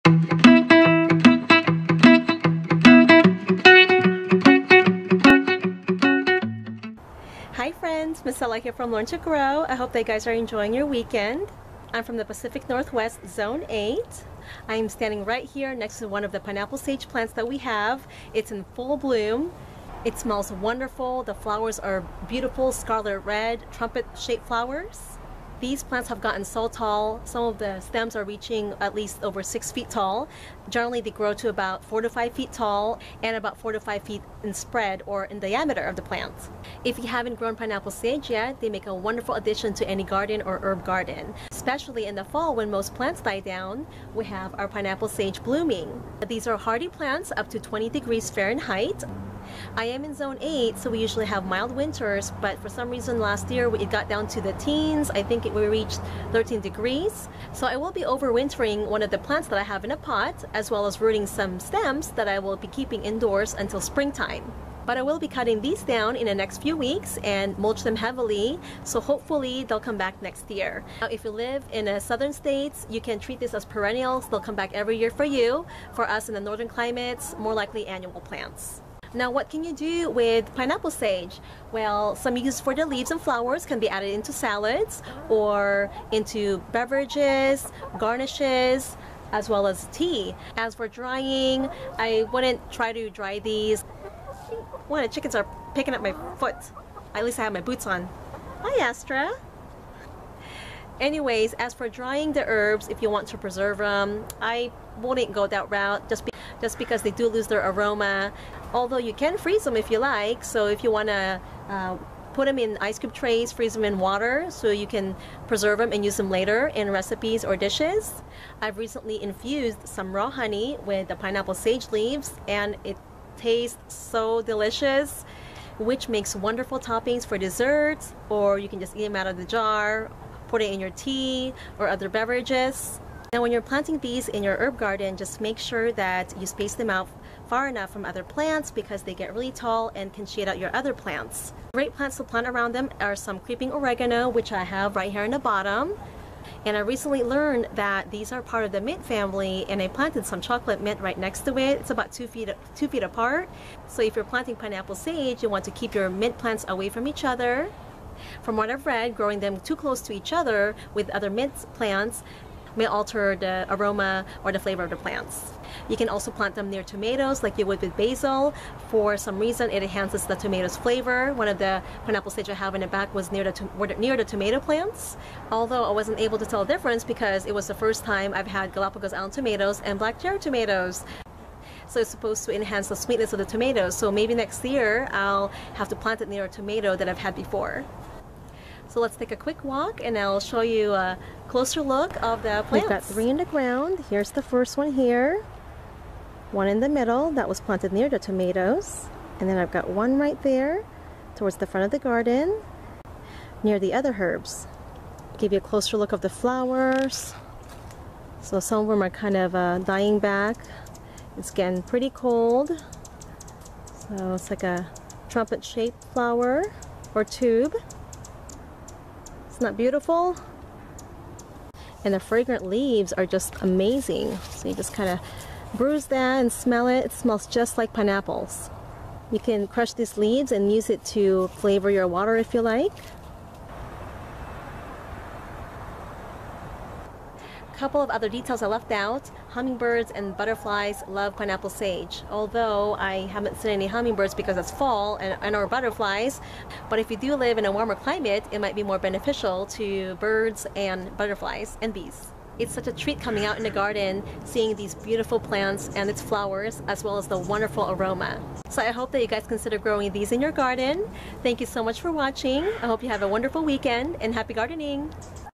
Hi friends, Miss Ella here from Learn to Grow. I hope that you guys are enjoying your weekend. I'm from the Pacific Northwest, Zone 8. I am standing right here next to one of the pineapple sage plants that we have. It's in full bloom. It smells wonderful. The flowers are beautiful, scarlet red, trumpet-shaped flowers. These plants have gotten so tall, some of the stems are reaching at least over 6 feet tall. Generally they grow to about 4 to 5 feet tall and about 4 to 5 feet in spread or in diameter of the plant. If you haven't grown pineapple sage yet, they make a wonderful addition to any garden or herb garden. Especially in the fall when most plants die down, we have our pineapple sage blooming. These are hardy plants up to 20 degrees Fahrenheit. I am in Zone 8, so we usually have mild winters, but for some reason last year it got down to the teens. I think we reached 13 degrees. So I will be overwintering one of the plants that I have in a pot, as well as rooting some stems that I will be keeping indoors until springtime. But I will be cutting these down in the next few weeks and mulch them heavily, so hopefully they'll come back next year. Now, if you live in the southern states, you can treat this as perennials. They'll come back every year for you. For us in the northern climates, more likely annual plants. Now, what can you do with pineapple sage? Well, some use for the leaves and flowers can be added into salads or into beverages, garnishes, as well as tea. As for drying, I wouldn't try to dry these. One of the chickens are picking up my foot. At least I have my boots on. Hi, Astra. Anyways, as for drying the herbs, if you want to preserve them, I wouldn't go that route just because they do lose their aroma. Although you can freeze them if you like, so if you want to put them in ice cube trays, freeze them in water so you can preserve them and use them later in recipes or dishes. I've recently infused some raw honey with the pineapple sage leaves and it tastes so delicious, which makes wonderful toppings for desserts, or you can just eat them out of the jar, put it in your tea or other beverages. Now when you're planting these in your herb garden, just make sure that you space them out far enough from other plants because they get really tall and can shade out your other plants. Great plants to plant around them are some creeping oregano, which I have right here in the bottom. And I recently learned that these are part of the mint family, and I planted some chocolate mint right next to it. It's about 2 feet apart. So if you're planting pineapple sage, you want to keep your mint plants away from each other. From what I've read, growing them too close to each other with other mint plants may alter the aroma or the flavor of the plants. You can also plant them near tomatoes like you would with basil. For some reason it enhances the tomato's flavor. One of the pineapple sage I have in the back was near the tomato plants. Although I wasn't able to tell the difference because it was the first time I've had Galapagos Island tomatoes and black cherry tomatoes. So it's supposed to enhance the sweetness of the tomatoes. So maybe next year I'll have to plant it near a tomato that I've had before. So let's take a quick walk and I'll show you a closer look of the plants. We've got 3 in the ground. Here's the first one here. One in the middle that was planted near the tomatoes. And then I've got one right there towards the front of the garden near the other herbs. Give you a closer look of the flowers. So some of them are kind of dying back. It's getting pretty cold. So it's like a trumpet-shaped flower or tube. Isn't that beautiful? And the fragrant leaves are just amazing. So you just kind of bruise that and smell it. It smells just like pineapples. You can crush these leaves and use it to flavor your water if you like. Couple of other details I left out. Hummingbirds and butterflies love pineapple sage. Although I haven't seen any hummingbirds because it's fall and or butterflies. But if you do live in a warmer climate, it might be more beneficial to birds and butterflies and bees. It's such a treat coming out in the garden, seeing these beautiful plants and its flowers, as well as the wonderful aroma. So I hope that you guys consider growing these in your garden. Thank you so much for watching. I hope you have a wonderful weekend and happy gardening.